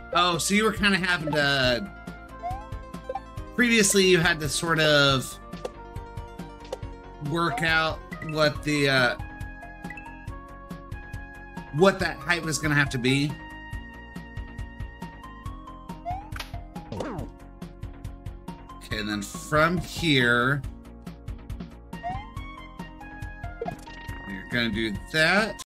Oh, so you were kind of having to... Previously, you had to sort of work out what the what that height was going to have to be. Okay, and then from here, you're going to do that.